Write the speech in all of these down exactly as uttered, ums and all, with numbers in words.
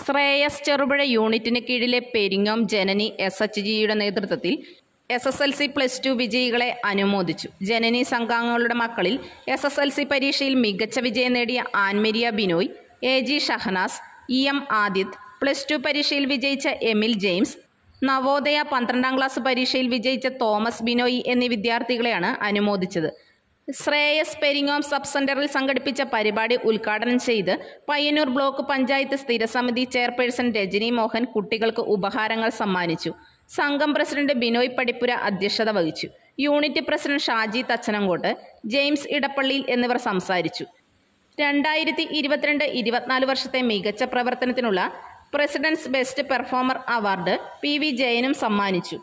ശ്രേയസ് ചെറുപുഴ യൂണിറ്റിന് കീഴിലെ പെരിങ്ങോം ജനനി S H ജിയുടെ നേതൃത്വത്തിൽ S S L C plus two വിജയികളെ അനുമോദിച്ചു. ജനനി സംഘാംഗങ്ങളുടെ മക്കളിൽ എസ് എസ് എൽ സി പരീക്ഷയിൽ മികച്ച വിജയം നേടിയ Ann Maria Binoy, A G Shahanas, E M Adith, plus two പരീക്ഷയിൽ വിജയിച്ച എമിൽ ജെയിംസ്, നവോദയ പന്ത്രണ്ടാം ക്ലാസ് പരീക്ഷയിൽ വിജയിച്ച തോമസ് ബിനോയ് എന്നീ വിദ്യാർത്ഥികളെയാണ് അനുമോദിച്ചത്. ശ്രേയസ് പെരിങ്ങോം സബ് സെന്ററിൽ സംഘടിപ്പിച്ച പരിപാടി ഉദ്ഘാടനം ചെയ്ത് പയ്യന്നൂർ ബ്ലോക്ക് പഞ്ചായത്ത് സ്ഥിരസമിതി ചെയർപേഴ്സൺ രജനി മോഹൻ കുട്ടികൾക്ക് ഉപഹാരങ്ങൾ സമ്മാനിച്ചു. സംഘം പ്രസിഡന്റ് ബിനോയ് പടിപ്പുര അധ്യക്ഷത വഹിച്ചു. യൂണിറ്റ് പ്രസിഡന്റ് ഷാജി തച്ചനങ്കോട്ട്, ജെയിംസ് ഇടപ്പള്ളിയിൽ എന്നിവർ സംസാരിച്ചു. രണ്ടായിരത്തി ഇരുപത്തിരണ്ട് ഇരുപത്തിനാല് വർഷത്തെ മികച്ച പ്രവർത്തനത്തിനുള്ള presidents best performer award P V ജയനും സമ്മാനിച്ചു.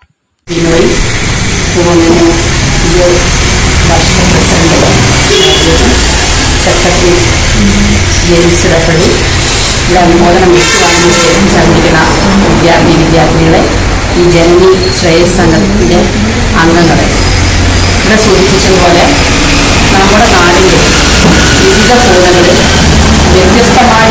സെക്രട്ടറി ജെയിംസ് ഇടപ്പള്ളി, ഇവിടെ അനുമോദനം ഏറ്റുവാങ്ങാൻ സാധിക്കുന്ന വിദ്യാർത്ഥി വിദ്യാർത്ഥികളെ, ഈ ജനനി ശ്രേയസ് സംഘത്തിൻ്റെ അംഗങ്ങളെ, ഇവിടെ സൂചിപ്പിച്ചതുപോലെ നമ്മുടെ നാടിൻ്റെ വിവിധ കോണുകളിൽ വ്യത്യസ്തമായ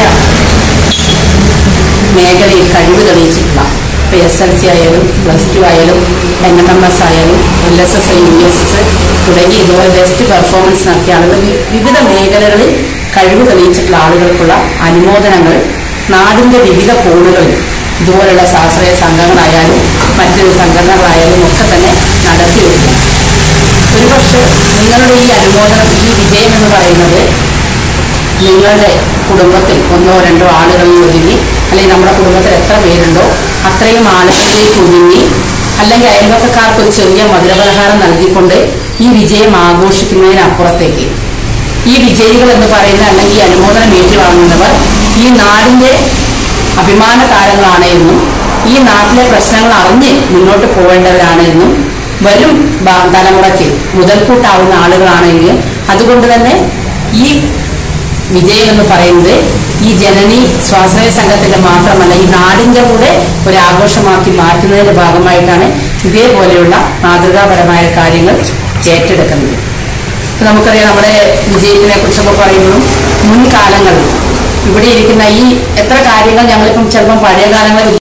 മേഖലയിൽ കഴിവ് തെളിയിച്ചിട്ടുള്ള ഇപ്പോൾ എസ് എൽ സി ആയാലും പ്ലസ് ടു ആയാലും എൻ എം എം എസ് ആയാലും L S S U S S തുടങ്ങി ഇതുപോലെ ബെസ്റ്റ് പെർഫോമൻസ് നടത്തിയ ആളുകൾ വിവിധ മേഖലകളിൽ കഴിവ് തെളിയിച്ചിട്ടുള്ള ആളുകൾക്കുള്ള അനുമോദനങ്ങൾ നാടിൻ്റെ വിവിധ കോണുകളിൽ ഇതുപോലുള്ള സ്വാശ്രയ സംഘങ്ങളായാലും മറ്റ് സംഘടനകളായാലും ഒക്കെ തന്നെ നടത്തി വരുന്നു. ഒരുപക്ഷെ നിങ്ങളുടെ ഈ അനുമോദനം, ഈ വിജയം എന്ന് പറയുന്നത് നിങ്ങളുടെ കുടുംബത്തിൽ ഒന്നോ രണ്ടോ ആളുകളിൽ ഒതുങ്ങി, അല്ലെങ്കിൽ നമ്മുടെ കുടുംബത്തിൽ എത്ര പേരുണ്ടോ അത്രയും ആളുകളിലേക്ക് ഒതുങ്ങി, അല്ലെങ്കിൽ അയൽവക്കക്കാർക്ക് ഒരു ചെറിയ മധുരപലഹാരം നൽകിക്കൊണ്ട് ഈ വിജയം ആഘോഷിക്കുന്നതിനപ്പുറത്തേക്ക് ഈ വിജയികൾ എന്ന് പറയുന്ന അല്ലെങ്കിൽ ഈ അനുമോദനം ഏറ്റുവാങ്ങുന്നവർ ഈ നാടിൻ്റെ അഭിമാന താരങ്ങളാണ് എന്നും ഈ നാട്ടിലെ പ്രശ്നങ്ങൾ അറിഞ്ഞ് മുന്നോട്ട് പോകേണ്ടവരാണ് എന്നും വരും തലമുറയ്ക്ക് മുതൽക്കൂട്ടാവുന്ന ആളുകളാണെങ്കിൽ അതുകൊണ്ട് തന്നെ ഈ വിജയം എന്ന് പറയുന്നത് ഈ ജനനി സ്വാശ്രയ സംഘത്തിന്റെ മാത്രമല്ല ഈ നാടിന്റെ കൂടെ ഒരു ആഘോഷമാക്കി മാറ്റുന്നതിന്റെ ഭാഗമായിട്ടാണ് ഇതേപോലെയുള്ള മാതൃകാപരമായ കാര്യങ്ങൾ ഏറ്റെടുക്കുന്നത്. നമുക്കറിയാം, നമ്മുടെ വിജയത്തിനെ കുറിച്ചൊക്കെ പറയുമ്പോഴും മുൻകാലങ്ങളിൽ ഇവിടെ ഇരിക്കുന്ന ഈ എത്ര കാര്യങ്ങൾ ഞങ്ങളിപ്പം ചിലപ്പം പഴയ കാലങ്ങളിൽ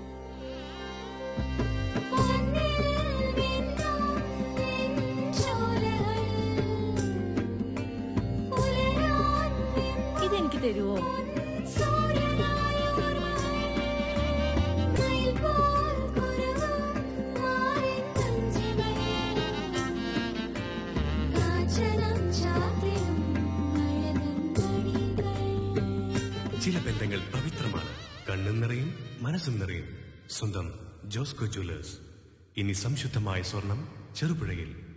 ഇതെനിക്ക് തരുമോ? ചില ബന്ധങ്ങൾ പവിത്രമാണ്. കണ്ണും നിറയും മനസ്സും നിറയും. സ്വന്തം ജോസ്കോ ജ്വല്ലേഴ്സ്. ഇനി സംശുദ്ധമായ സ്വർണം ചെറുപുഴയിൽ.